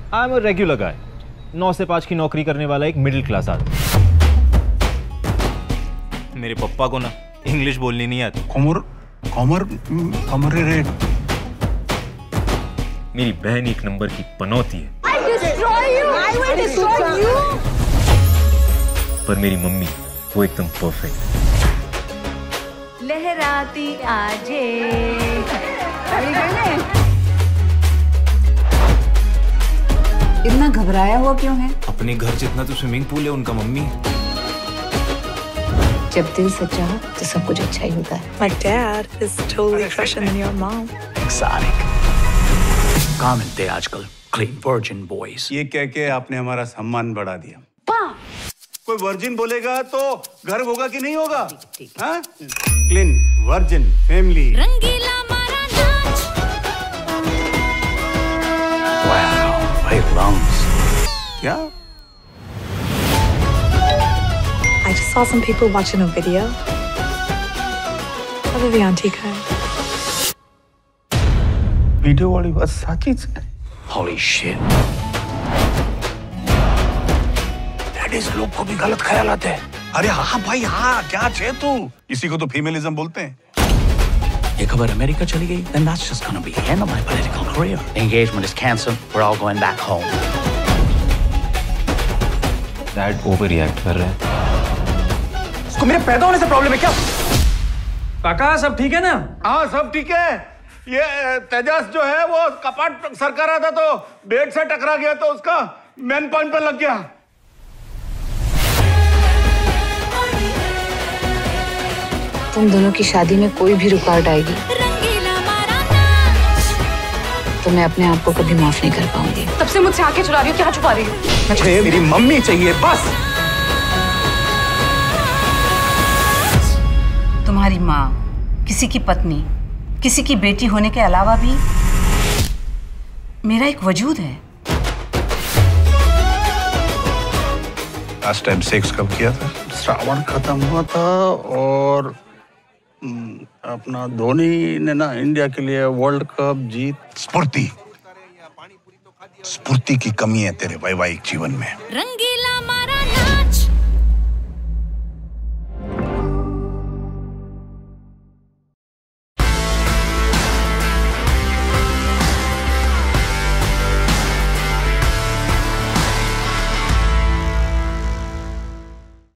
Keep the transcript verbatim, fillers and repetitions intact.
I am a regular guy, नौ से पांच की नौकरी करने वाला एक मिडिल क्लास आदमी। मेरे पप्पा को ना इंग्लिश बोलनी नहीं आती। कमर कमर कमर रेट। मेरी बहन एक नंबर की पनौती है। I destroy you. I will destroy you. पर मेरी मम्मी वो एकदम परफेक्ट। लहराती आजे। इतना घबराया हुआ क्यों है? अपने घर जितना तो स्विमिंग पूल है उनका मम्मी। जब दिल सच्चा हो तो सब कुछ अच्छा ही होता है। My dad is totally fresher than your mom. Exotic. कहाँ मिलते हैं आजकल clean virgin boys? ये कह के आपने हमारा सम्मान बढ़ा दिया। कोई वर्जिन बोलेगा तो घर होगा कि नहीं होगा? हाँ? Clean virgin family. रंगीला मारा नाच। Wow, great lungs. क्या? I just saw some people watching a video of Vivian है। वीडियो वाली बात सच्ची है। Holy shit. Daddies लोग को भी गलत ख्याल आते हैं। अरे हाँ भाई हाँ, क्या छे तू? इसी को तो फीमेलिज्म बोलते हैं। ये खबर अमेरिका चली गई, then that's just gonna be the end of my political career. The engagement is cancelled. We're all going back home. Dad overreact कर रहे हैं। उसको मेरे पैदा होने से प्रॉब्लम है क्या? काका सब ठीक है ना? हाँ सब ठीक है। ये तेजस जो है वो कपाट सरका रहा था तो बेड से टकरा गया तो उसका मेन पॉइंट पे लग गया। तुम दोनों की शादी में कोई भी रुकावट आएगी तो मैं अपने आप को कभी माफ नहीं कर पाऊंगी। तब से मुझसे आंखें चुरा रही हो, क्या छुपा रही हो? मुझे मेरी मम्मी चाहिए बस। तुम्हारी माँ, किसी की पत्नी, किसी की बेटी होने के अलावा भी मेरा एक वजूद है। लास्ट टाइम सेक्स कब किया था? श्रावण खत्म हुआ था और अपना धोनी ने ना इंडिया के लिए वर्ल्ड कप जीत। स्फूर्ति स्फूर्ति की कमी है तेरे वैवाहिक जीवन में। रंगीला मारा